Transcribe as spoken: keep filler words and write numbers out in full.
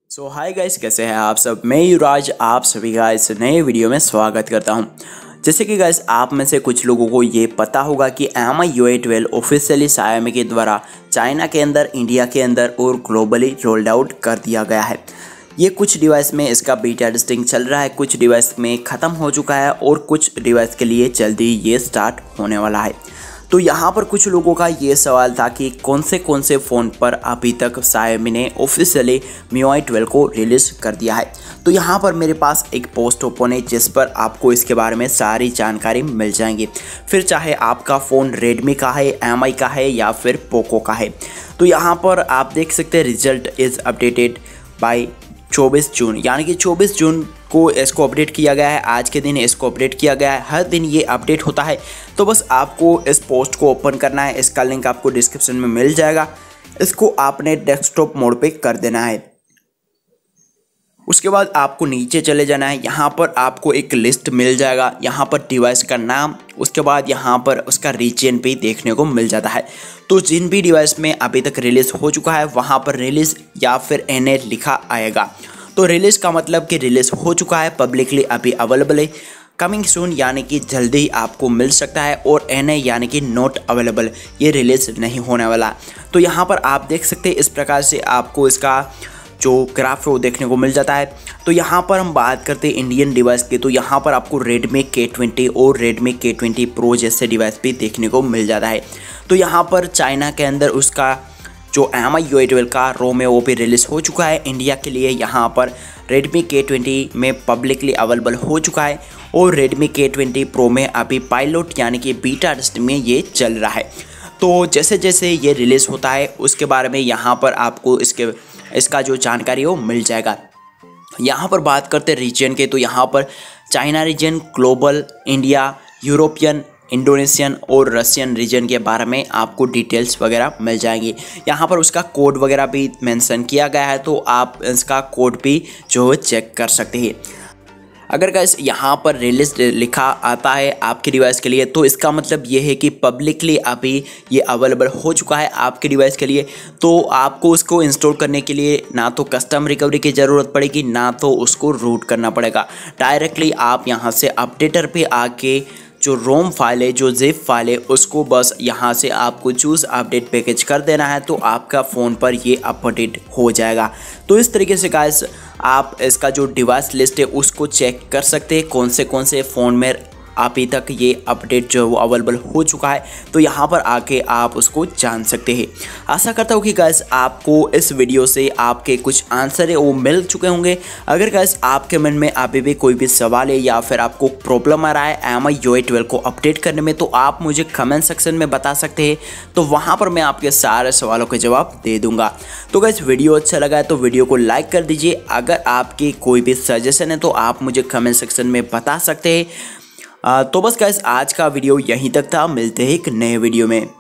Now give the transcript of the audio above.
सो hi guys, कैसे हैं आप सब। मैं युवराज आप सभी का इस नए वीडियो में स्वागत करता हूं। जैसे कि गाइस आप में से कुछ लोगों को ये पता होगा कि M I U I twelve officially Xiaomi के द्वारा चाइना के अंदर, इंडिया के अंदर और ग्लोबली रोल्ड आउट कर दिया गया है। ये कुछ डिवाइस में इसका बीटा टेस्टिंग चल रहा है, कुछ डिवाइस में ख़त्म हो चुका है और कुछ डिवाइस के लिए जल्दी ये स्टार्ट होने वाला है। तो यहाँ पर कुछ लोगों का ये सवाल था कि कौन से कौन से फ़ोन पर अभी तक शाओमी ने officially M I U I twelve को रिलीज़ कर दिया है। तो यहाँ पर मेरे पास एक पोस्ट ओपन है जिस पर आपको इसके बारे में सारी जानकारी मिल जाएंगी। फिर चाहे आपका फ़ोन रेडमी का है, एम आई का है या फिर पोको का है। तो यहाँ पर आप देख सकते हैं रिजल्ट इज़ अपडेटेड बाय चौबीस जून, यानी कि चौबीस जून को इसको अपडेट किया गया है। आज के दिन इसको अपडेट किया गया है, हर दिन ये अपडेट होता है। तो बस आपको इस पोस्ट को ओपन करना है, इसका लिंक आपको डिस्क्रिप्शन में मिल जाएगा। इसको आपने डेस्कटॉप मोड पे कर देना है। उसके बाद आपको नीचे चले जाना है, यहाँ पर आपको एक लिस्ट मिल जाएगा। यहाँ पर डिवाइस का नाम, उसके बाद यहाँ पर उसका रीजन भी देखने को मिल जाता है। तो जिन भी डिवाइस में अभी तक रिलीज़ हो चुका है वहाँ पर रिलीज़ या फिर एन ए लिखा आएगा। तो रिलीज़ का मतलब कि रिलीज़ हो चुका है, पब्लिकली अभी अवेलेबल है, कमिंग सून यानी कि जल्दी आपको मिल सकता है, और एन ए यानी कि नॉट अवेलेबल, ये रिलीज़ नहीं होने वाला। तो यहाँ पर आप देख सकते हैं इस प्रकार से आपको इसका जो ग्राफ है वो देखने को मिल जाता है। तो यहाँ पर हम बात करते हैं इंडियन डिवाइस की, तो यहाँ पर आपको रेडमी के ट्वेंटी और रेडमी के ट्वेंटी प्रो जैसे डिवाइस भी देखने को मिल जाता है। तो यहाँ पर चाइना के अंदर उसका जो M I U I twelve का रोम है वो भी रिलीज़ हो चुका है। इंडिया के लिए यहाँ पर रेडमी के ट्वेंटी में पब्लिकली अवेलेबल हो चुका है, और रेडमी के ट्वेंटी प्रो में अभी पायलट यानी कि बीटा टेस्ट में ये चल रहा है। तो जैसे जैसे ये रिलीज़ होता है उसके बारे में यहाँ पर आपको इसके इसका जो जानकारी है वो मिल जाएगा। यहाँ पर बात करते हैं रीजन के, तो यहाँ पर China region, global, India, European, Indonesian और रशियन रीजन के बारे में आपको डिटेल्स वगैरह मिल जाएंगी। यहाँ पर उसका कोड वगैरह भी मेंशन किया गया है, तो आप इसका कोड भी जो है चेक कर सकते हैं। अगर गाइस यहाँ पर रिलीज लिखा आता है आपके डिवाइस के लिए, तो इसका मतलब ये है कि पब्लिकली अभी ये अवेलेबल हो चुका है आपके डिवाइस के लिए। तो आपको उसको इंस्टॉल करने के लिए ना तो कस्टम रिकवरी की ज़रूरत पड़ेगी, ना तो उसको रूट करना पड़ेगा। डायरेक्टली आप यहाँ से अपडेटर पे आके जो रोम फाइल है, जो जिप फाइल है, उसको बस यहाँ से आपको चूज़ अपडेट पैकेज कर देना है, तो आपका फ़ोन पर ये अपडेट हो जाएगा। तो इस तरीके से गाइस आप इसका जो डिवाइस लिस्ट है उसको चेक कर सकते हैं, कौन से कौन से फ़ोन में अभी तक ये अपडेट जो है वो अवेलेबल हो चुका है। तो यहाँ पर आके आप उसको जान सकते हैं। आशा करता हूँ कि गाइस आपको इस वीडियो से आपके कुछ आंसर है वो मिल चुके होंगे। अगर गाइस आपके मन में अभी भी कोई भी सवाल है या फिर आपको प्रॉब्लम आ रहा है M I U I twelve को अपडेट करने में, तो आप मुझे कमेंट सेक्शन में बता सकते हैं। तो वहाँ पर मैं आपके सारे सवालों के जवाब दे दूँगा। तो गाइस वीडियो अच्छा लगा है तो वीडियो को लाइक कर दीजिए। अगर आपकी कोई भी सजेशन है तो आप मुझे कमेंट सेक्शन में बता सकते हैं। तो बस गाइस आज का वीडियो यहीं तक था, मिलते हैं एक नए वीडियो में।